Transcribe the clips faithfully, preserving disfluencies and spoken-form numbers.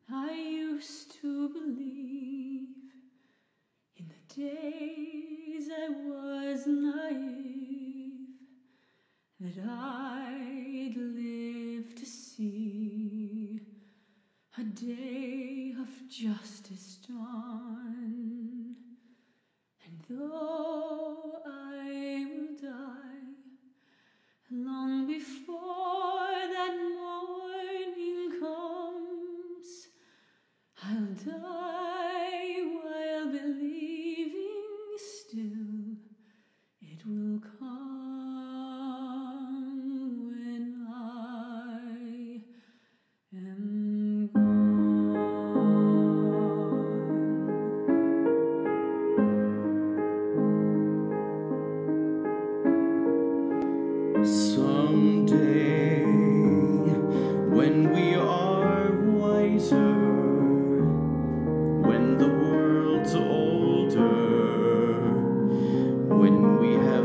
I used to believe in the days I was naive that I'd live to see a day of justice dawn. And though I will die long before that morning comes, I'll die while believing still it will come when I am gone. Someday, when we are wiser, when the world's older, when we have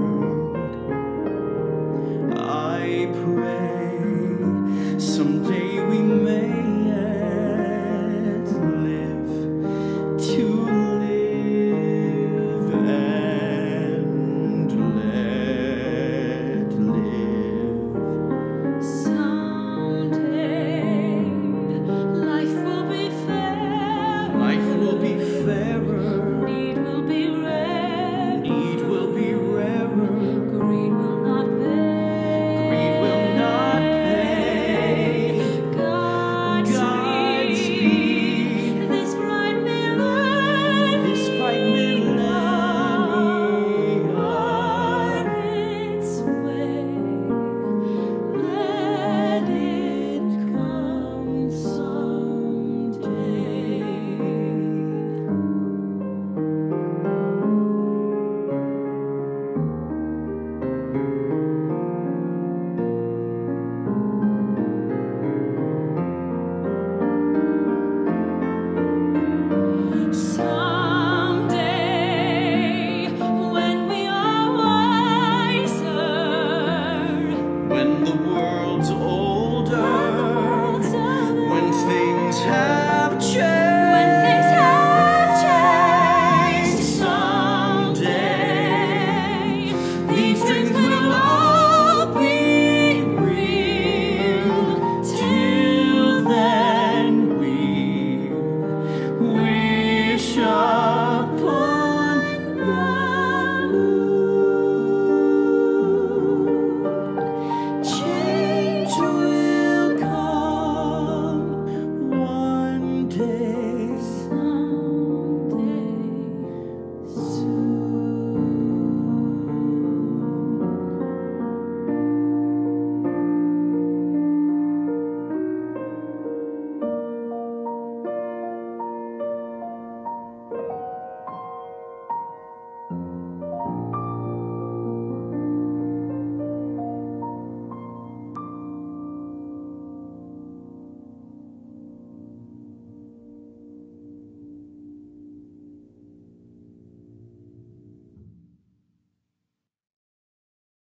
learned, I pray someday